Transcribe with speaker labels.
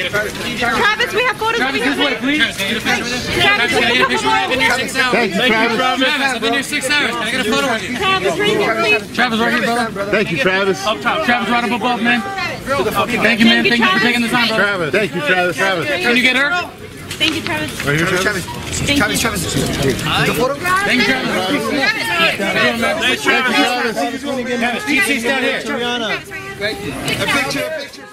Speaker 1: Travis, we have photos.
Speaker 2: Travis, this way, please. Travis, can I get a picture with you? 6 hours.
Speaker 3: Thank you, Travis.
Speaker 2: Travis, I've been here 6 hours. Can I get a photo with you?
Speaker 1: Travis, right here, please.
Speaker 2: Travis, right here, brother.
Speaker 3: Thank you, Travis.
Speaker 2: Up top. Travis, right up above, man. Thank you, man. Thank you for taking the time, brother.
Speaker 3: Travis. Thank you, Travis. Travis.
Speaker 2: Can you get her?
Speaker 1: Thank you, Travis.
Speaker 3: Right here, Travis.
Speaker 1: Thank you.
Speaker 2: Thank you, Travis.
Speaker 3: Thank you, Travis.
Speaker 2: Travis, TC's down here.
Speaker 3: A picture.